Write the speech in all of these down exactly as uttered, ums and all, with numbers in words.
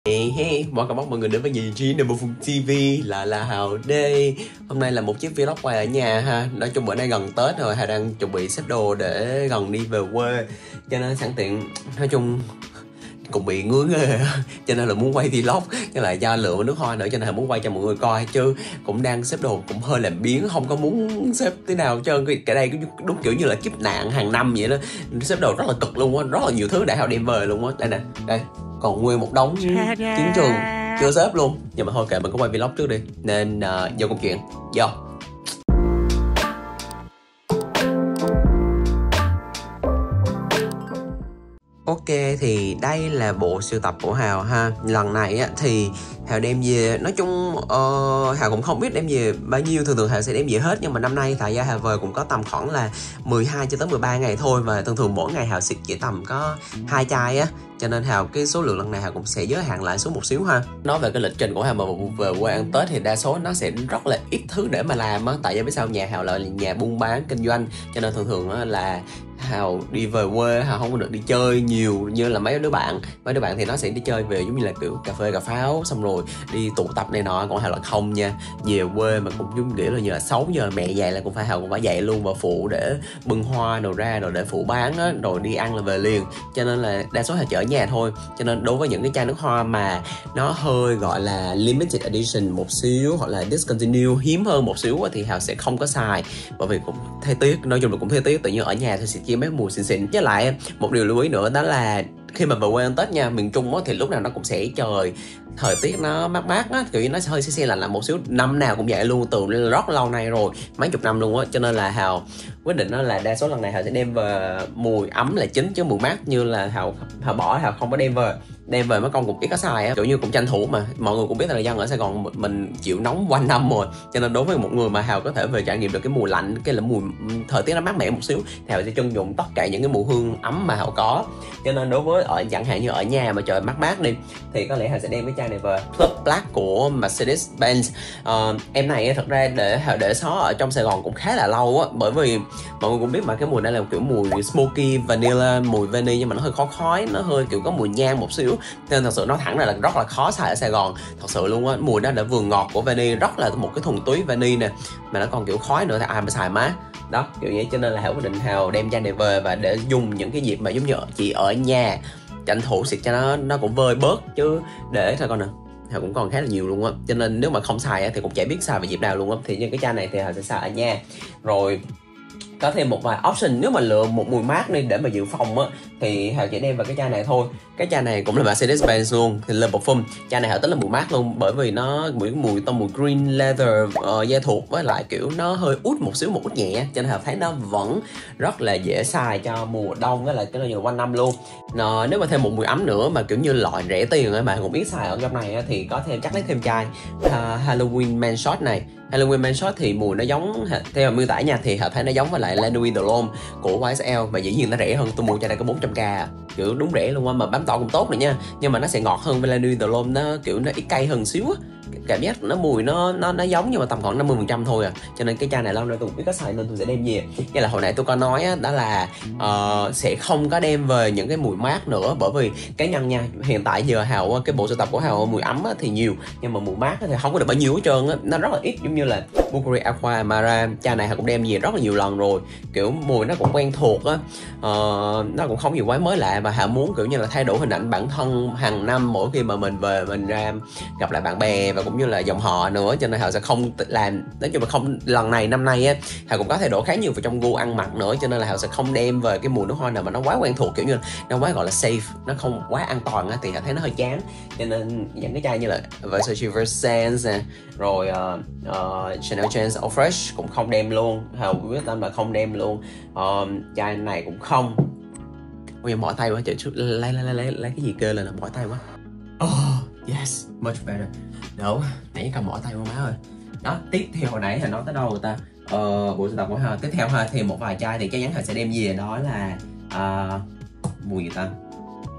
Hey, hey, mọi cảm ơn mọi người đến với Nhị Trí Number Phun ti vi là là Hào đây. Hôm nay là một chiếc vlog quay ở nhà ha. Nói chung bữa nay gần Tết rồi, Hào đang chuẩn bị xếp đồ để gần đi về quê. Cho nên sẵn tiện, nói chung cũng bị ngứa nghề cho nên là muốn quay vlog, nhưng lại do lựa nước hoa nữa cho nên là muốn quay cho mọi người coi, chứ cũng đang xếp đồ cũng hơi làm biếng, không có muốn xếp thế nào hết trơn. Cái đây đúng kiểu như là kiếp nạn hàng năm vậy đó, xếp đồ rất là cực luôn á, rất là nhiều thứ để Hào đem về luôn á. Đây nè, đây còn nguyên một đống chiến trường chưa xếp luôn, nhưng mà thôi kệ, mình có quay vlog trước đi nên uh, vô câu chuyện vô. Ok, thì đây là bộ sưu tập của Hào ha. Lần này á, thì Hào đem về, nói chung uh, Hào cũng không biết đem về bao nhiêu, thường thường Hào sẽ đem về hết. Nhưng mà năm nay tại gia Hào về cũng có tầm khoảng là mười hai cho tới mười ba ngày thôi. Và thường thường mỗi ngày Hào xịt chỉ tầm có hai chai á, cho nên Hào cái số lượng lần này Hào cũng sẽ giới hạn lại xuống một xíu ha. Nói về cái lịch trình của Hào mà về quê ăn Tết thì đa số nó sẽ rất là ít thứ để mà làm á. Tại vì biết sao, nhà Hào là nhà buôn bán kinh doanh, cho nên thường thường á là Hào đi về quê Hào không có được đi chơi nhiều như là mấy đứa bạn. Mấy đứa bạn thì nó sẽ đi chơi về giống như là kiểu cà phê cà pháo xong rồi đi tụ tập này nọ, còn Hào là không nha. Về quê mà cũng giống nghĩa là như là sáu giờ mẹ dậy là cũng phải Hào cũng phải dậy luôn và phụ để bưng hoa đồ ra rồi để phụ bán á, rồi đi ăn là về liền. Cho nên là đa số Hào chở nhà thôi. Cho nên đối với những cái chai nước hoa mà nó hơi gọi là limited edition một xíu hoặc là discontinue, hiếm hơn một xíu thì Hào sẽ không có xài, bởi vì cũng thấy tiếc. Nói chung là cũng thấy tiếc, tự nhiên ở nhà thì sẽ chia mấy mùi xịn xịn. Với lại một điều lưu ý nữa đó là khi mà về quê ăn Tết nha, miền Trung á, thì lúc nào nó cũng sẽ trời thời tiết nó mát mát á, kiểu như nó sẽ hơi se se lạnh lạnh một xíu. Năm nào cũng vậy luôn, từ rất lâu nay rồi, mấy chục năm luôn á. Cho nên là Hào quyết định đó là đa số lần này Hào sẽ đem về mùi ấm là chính, chứ mùi mát như là Hào Hào bỏ, Hào không có đem về. Đem về mấy con cũng ít có xài á, kiểu như cũng tranh thủ mà. Mọi người cũng biết là dân ở Sài Gòn mình chịu nóng quanh năm rồi, cho nên đối với một người mà Hào có thể về trải nghiệm được cái mùi lạnh, cái là mùi thời tiết nó mát mẻ một xíu, thì Hào sẽ trân dụng tất cả những cái mùi hương ấm mà Hào có. Cho nên đối với ở chẳng hạn như ở nhà mà trời mát mát đi thì có lẽ Hào sẽ đem cái chai này về. Club Black của Mercedes-Benz. Uh, em này thật ra để để xó ở trong Sài Gòn cũng khá là lâu á, bởi vì mọi người cũng biết mà cái mùi này là kiểu mùi smoky vanilla, mùi vanilla nhưng mà nó hơi khó khói, nó hơi kiểu có mùi nhang một xíu, nên thật sự nói thẳng ra là rất là khó xài ở Sài Gòn thật sự luôn á. Mùi đó đã vừa ngọt của vanilla, rất là một cái thuần túy vanilla nè, mà nó còn kiểu khói nữa thì ai mà xài má đó kiểu vậy. Cho nên là Hào quyết định Hào đem chai này về và để dùng những cái dịp mà giống như chị ở nhà tranh thủ xịt cho nó nó cũng vơi bớt, chứ để thôi con nè Hào cũng còn khá là nhiều luôn á. Cho nên nếu mà không xài thì cũng chả biết xài vào dịp nào luôn á. Thì những cái chai này thì Hào sẽ xài ở nhà. Rồi có thêm một vài option, nếu mà lựa một mùi mát đi để mà dự phòng á thì Hào chỉ đem vào cái chai này thôi. Cái chai này cũng là Mercedes-Benz luôn, thì Le Parfum. Chai này Hào tính là mùi mát luôn, bởi vì nó mùi mùi tông mùi green leather, uh, da thuộc, với lại kiểu nó hơi út một xíu, một út nhẹ, cho nên Hào thấy nó vẫn rất là dễ xài cho mùa đông, với lại cái là quanh năm luôn. Nó, nếu mà thêm một mùi ấm nữa mà kiểu như loại rẻ tiền ấy mà cũng biết xài ở trong này á, thì có thêm chắc lấy thêm chai uh, Halloween Man Shot này. Halloween Man Shot thì mùi nó giống, theo miêu tả nha, thì Hào thấy nó giống với lại La Nuit de l'Homme của Y S L, mà dĩ nhiên nó rẻ hơn. Tôi mua chai này có bốn trăm k à, kiểu đúng rẻ luôn á, mà bám tỏ cũng tốt rồi nha. Nhưng mà nó sẽ ngọt hơn với La Nuit de l'Homme, nó kiểu nó ít cay hơn xíu á, cảm giác nó mùi nó nó nó giống nhưng mà tầm khoảng năm mươi phần trăm thôi à. Cho nên cái chai này lâu nay tôi cũng biết có xài nên tôi sẽ đem về. Như là hồi nãy tôi có nói á, đó là uh, sẽ không có đem về những cái mùi mát nữa, bởi vì cá nhân nha, hiện tại giờ Hào cái bộ sưu tập của Hào mùi ấm á, thì nhiều, nhưng mà mùi mát thì không có được bao nhiêu hết trơn á, nó rất là ít. Giống như là Bulgari Aqua Amara, chai này Hào cũng đem về rất là nhiều lần rồi, kiểu mùi nó cũng quen thuộc á, uh, nó cũng không nhiều quái mới lạ. Và Hào muốn kiểu như là thay đổi hình ảnh bản thân hàng năm, mỗi khi mà mình về mình ra gặp lại bạn bè và cũng như là dòng họ nữa, cho nên Hào sẽ không làm, nói chung là không, lần này năm nay á Hào cũng có thay đổi khá nhiều vào trong gu ăn mặc nữa, cho nên là Hào sẽ không đem về cái mùi nước hoa nào mà nó quá quen thuộc, kiểu như nó quá gọi là safe, nó không quá an toàn á, thì Hào thấy nó hơi chán. Cho nên những cái chai như là Versace Versace nè, rồi uh, uh, Chanel Chance Eau Fresh cũng không đem luôn, Hào quyết tâm là không đem luôn. Uh, chai này cũng không. Ôi mỏi tay quá, trời chút lấy lấy lấy lấy lấy cái gì kêu lên là mỏi tay quá. Oh yes, much better. Đâu, nãy cầm mỏi tay quá má ơi. Đó, tiếp theo hồi nãy Hào nói tới đâu người ta? Ờ, bộ sưu tập của Hào. Tiếp theo ha, thì một vài chai thì chắc chắn Hào sẽ đem về, đó là uh, mùi gì ta?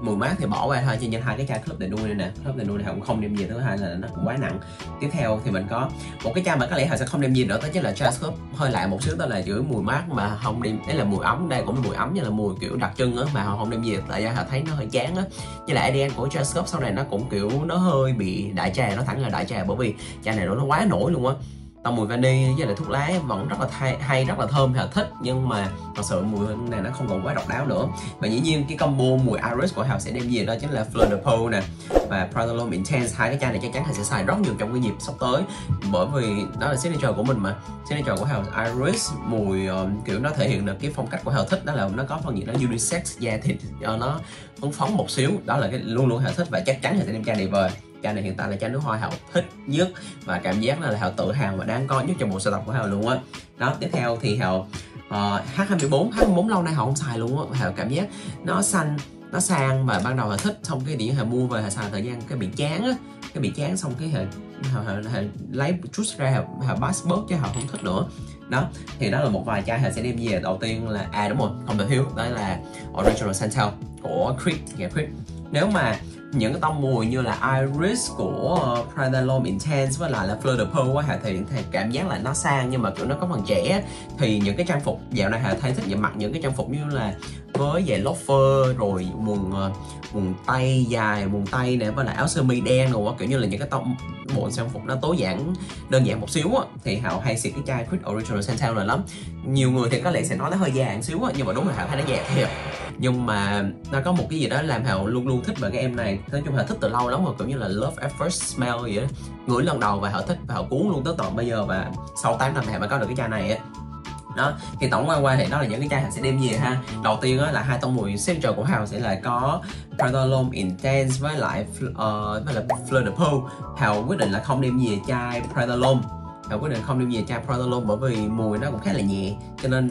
mùi mát thì bỏ qua thôi, cho nên hai cái chai Club de Nuit này nè, Club de Nuit này Hào cũng không đem gì, thứ hai là nó cũng quá nặng. Tiếp theo thì mình có một cái chai mà có lẽ Hào sẽ không đem gì nữa, đó chính là Jazz Club, hơi lạ một xíu, đó là giữ mùi mát mà không đem, đấy là mùi ấm, đây cũng là mùi ấm như là mùi kiểu đặc trưng á, mà Hào không đem gì, tại Hào thấy nó hơi chán á. Với lại a đê en của Jazz Club sau này nó cũng kiểu nó hơi bị đại trà, nó thẳng là đại trà, bởi vì chai này nó quá nổi luôn á. Tông mùi vani với lại thuốc lá vẫn rất là hay, hay rất là thơm, Hào thích, nhưng mà thật sự mùi này nó không còn quá độc đáo nữa. Và dĩ nhiên cái combo mùi Iris của Hào sẽ đem gì, đó chính là Fleur de Peau nè và Prada L'Homme Intense. Hai cái chai này chắc chắn Hào sẽ xài rất nhiều trong cái dịp sắp tới, bởi vì đó là signature của mình mà. Signature của Hào Iris mùi uh, kiểu nó thể hiện được cái phong cách của Hào thích, đó là nó có phần gì nó unisex, da thịt uh, nó phấn phấn một xíu, đó là cái luôn luôn Hào thích, và chắc chắn Hào sẽ đem chai này về. Chai này hiện tại là chai nước hoa Hào thích nhất và cảm giác là Hào tự hào và đáng coi nhất trong bộ sưu tập của Hào luôn á. Đó, tiếp theo thì Hào uh, H hai mươi bốn, H hai mươi bốn lâu nay Hào không xài luôn á. Hào cảm giác nó xanh, nó sang, và ban đầu Hào thích, xong cái điểm Hào mua về Hào xài thời gian cái bị chán á, cái bị chán xong cái Hào, Hào, Hào, Hào lấy chút ra Hào, Hào pass bớt chứ Hào không thích nữa. Đó, thì đó là một vài chai Hào sẽ đem về. Đầu tiên là, à đúng rồi, không thể thiếu, đó là Original Santal của Creed, yeah, Creed. Nếu mà những cái tông mùi như là Iris của uh, Prada L'Homme Intense với lại là Fleur de Peau á, Hà thì, thì cảm giác là nó sang nhưng mà kiểu nó có phần trẻ. Thì những cái trang phục dạo này Hà thấy thích về mặc những cái trang phục như là với giày loafer, rồi quần uh, quần tay dài, quần tay nè, với lại áo sơ mi đen rồi á, kiểu như là những cái tông bộ trang phục nó tối giản, đơn giản một xíu á, thì Hào hay xịt cái chai Creed Original Santal này lắm. Nhiều người thì có lẽ sẽ nói nó hơi già một xíu á, nhưng mà đúng là Hào thấy nó già thiệt. Nhưng mà nó có một cái gì đó làm Hào luôn luôn thích về cái em này. Nói chung là thích từ lâu lắm rồi, kiểu như là love at first smell vậy đó. Ngửi lần đầu và Hào thích và Hào cuốn luôn tới tận bây giờ, và sau tám năm Hào mới có được cái chai này á. Đó, thì tổng quan qua thì đó là những cái chai Hào sẽ đem về ha. Đầu tiên á là hai tông mùi signature của Hào sẽ là có Prada L'Homme Intense với lại uh, với lại Fleur de Peau. Hào quyết định là không đem về chai Prada L'Homme. Hào quyết định không đem về chai Prada L'Homme bởi vì mùi nó cũng khá là nhẹ, cho nên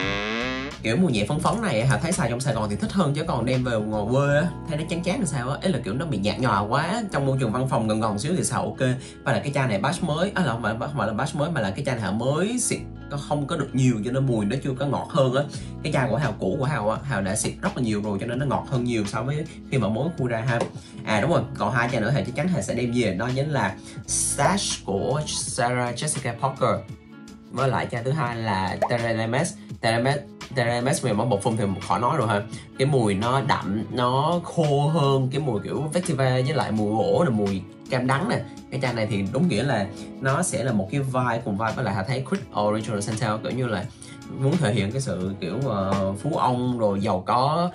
kiểu mùi nhẹ phấn phấn này Hào thấy xài trong Sài Gòn thì thích hơn, chứ còn đem về ngoài quê á thấy nó chán chán là sao á, ấy là kiểu nó bị nhạt nhòa quá, trong môi trường văn phòng gần gần xíu thì xài ok. Và là cái chai này batch mới, á là không phải, không phải là batch mới mà là cái chai này Hào mới xịt, nó không có được nhiều cho nên mùi nó chưa có ngọt hơn á. Cái chai của Hào cũ của Hào á, Hào đã xịt rất là nhiều rồi cho nên nó ngọt hơn nhiều so với khi mà mới khui ra ha. À đúng rồi, còn hai chai nữa thì chắc chắn Hào sẽ đem về, đó chính là Stash của Sarah Jessica Parker với lại chai thứ hai là Terra Lemes. Terra Lemes về món bột phun thì khỏi nói rồi ha, cái mùi nó đậm, nó khô hơn cái mùi kiểu Vectiva với lại mùi gỗ là mùi cam đắng nè. Cái chai này thì đúng nghĩa là nó sẽ là một cái vibe cùng vibe với lại Hà thấy Creed Original Santal, kiểu như là muốn thể hiện cái sự kiểu uh, phú ông rồi giàu có,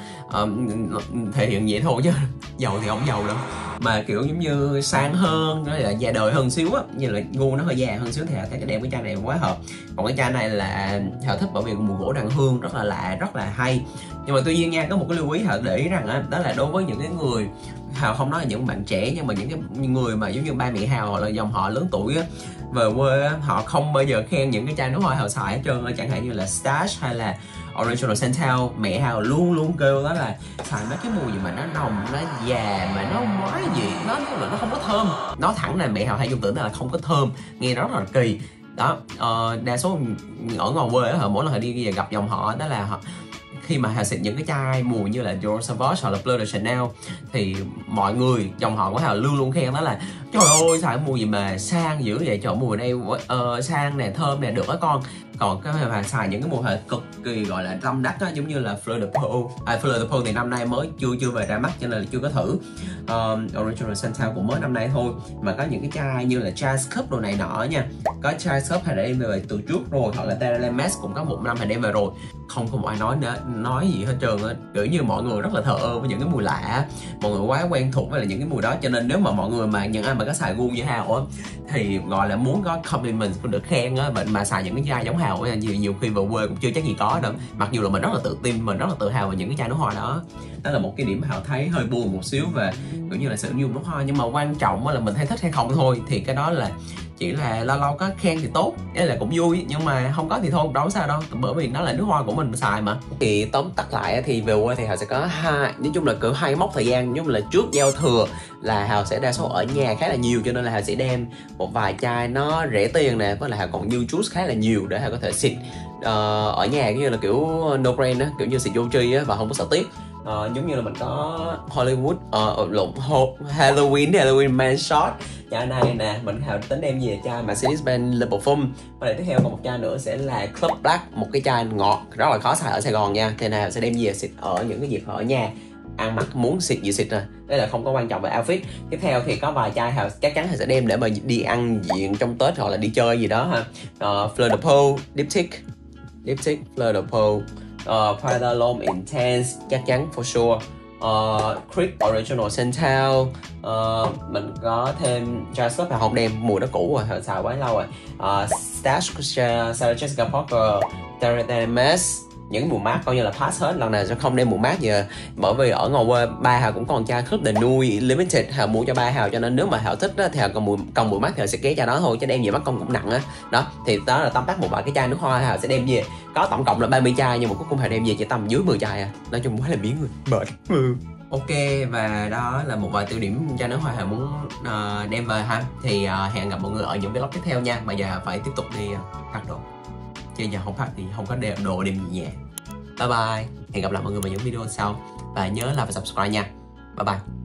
uh, thể hiện vậy thôi chứ giàu thì không giàu đâu, mà kiểu giống như sang hơn, nó là già đời hơn xíu á, như là gu nó hơi già hơn xíu thì Hà thấy cái đem cái chai này quá hợp. Còn cái chai này là Hà thích bởi vì mùi gỗ đàn hương rất là lạ, rất là hay. Nhưng mà tuy nhiên nha, có một cái lưu ý Hà để ý rằng á, đó là đối với những cái người, Hào không nói là những bạn trẻ, nhưng mà những cái người mà giống như ba mẹ Hào hoặc là dòng họ lớn tuổi á, về quê á, họ không bao giờ khen những cái chai nước hoa Hào xài hết trơn, chẳng hạn như là Stash hay là Original Santal. Mẹ Hào luôn luôn kêu đó là xài mấy cái mùi gì mà nó nồng, nó già, mà nó nói gì, nó nó, nó không có thơm. Nói thẳng là mẹ Hào hay dùng từ đó là không có thơm, nghe rất là kỳ. Đó, uh, đa số ở ngoài quê á, mỗi lần họ đi về gặp dòng họ đó là họ khi mà Hào xịt những cái chai mùi như là Dior Sauvage hoặc là Bleu de Chanel thì mọi người dòng họ của Hào luôn luôn khen đó là trời ơi xài mùi gì mà sang dữ vậy, trời mùi này uh, sang nè, thơm nè, được á con. Còn cái Hào xài những cái mùi Hào cực kỳ gọi là tâm đắc á, giống như là Fleur de Peau. À, Fleur de Peau thì năm nay mới chưa chưa về ra mắt cho nên là chưa có thử. uh, Original Santal cũng mới năm nay thôi. Mà có những cái chai như là chai Cup đồ này nọ nha, có chai Cup Hào đã đem về từ trước rồi, hoặc là Terra Lemes cũng có một năm Hào đem về rồi, không có một ai nói nữa, nói gì hết trơn á, kiểu như mọi người rất là thờ ơ với những cái mùi lạ, mọi người quá quen thuộc với là những cái mùi đó, cho nên nếu mà mọi người mà những ai mà có xài gu như Hào á thì gọi là muốn có compliment, được khen á, mà, mà xài những cái chai giống Hào á, nhiều, nhiều khi về quê cũng chưa chắc gì có đâu, mặc dù là mình rất là tự tin, mình rất là tự hào về những cái chai nước hoa đó. Đó là một cái điểm Hào thấy hơi buồn một xíu về kiểu như là sự dùng nước hoa, nhưng mà quan trọng là mình thấy thích hay không thôi, thì cái đó là chỉ là lâu lâu có khen thì tốt, đấy là cũng vui, nhưng mà không có thì thôi, đâu có sao đâu, bởi vì nó là nước hoa của mình xài mà. Thì tóm tắt lại thì về quê thì Hào sẽ có hai, nói chung là cỡ hai mốc thời gian, nhưng mà là trước giao thừa là Hào sẽ đa số ở nhà khá là nhiều, cho nên là Hào sẽ đem một vài chai nó rẻ tiền nè, với lại Hào còn dư chút khá là nhiều để Hào có thể xịt uh, ở nhà, như là kiểu no brand á, kiểu như xịt vô tri á và không có sợ tiếc. Uh, uh, giống như là mình có Hollywood uh, lộn Halloween Halloween Man Shot. Chai này nè, mình Hào tính đem về chai Mercedes-Benz Le Parfum. Và để tiếp theo còn một chai nữa sẽ là Club Black, một cái chai ngọt rất là khó xài ở Sài Gòn nha. Thì này sẽ đem về xịt ở những cái dịp ở nhà, ăn mặc muốn xịt gì xịt rồi, đây là không có quan trọng về outfit. Tiếp theo thì có vài chai Hào chắc chắn Hào sẽ đem để mà đi ăn diện trong Tết hoặc là đi chơi gì đó ha. uh, Fleur de Peau Diptyque Diptyque Fleur de Peau, uh, Prada L'Homme Intense chắc chắn for sure, uh, Creed Original Santal. uh, mình có thêm Jasper và hồng đem mùi đó cũ rồi, Hào xài quá lâu rồi. uh, Stash Sarah Jessica Parker, Terratemes, những mùa mát coi như là pass hết, lần này sẽ không đem mùa mát giờ, bởi vì ở ngoài quê ba Hào cũng còn chai Club de Nuit Limited Hào mua cho ba Hào, cho nên nếu mà Hào thích á, thì Hào còn mùi còn mùi mát thì Hào sẽ kéo chai đó thôi, chứ đem về mất công cũng nặng á. Đó thì đó là tóm tắt một vài cái chai nước hoa Hào sẽ đem về, có tổng cộng là ba mươi chai nhưng mà cuối cùng Hào đem về chỉ tầm dưới mười chai à, nói chung quá là biến người mệt. Ừ. Ok, và đó là một vài tiêu điểm chai nước hoa Hào muốn uh, đem về ha. Thì uh, hẹn gặp mọi người ở những vlog tiếp theo nha. Bây giờ phải tiếp tục đi uh, phát đồ, chứ giờ không phát thì không có đồ đem gì nhà. Bye bye, hẹn gặp lại mọi người vào những video sau và nhớ là phải subscribe nha. Bye bye.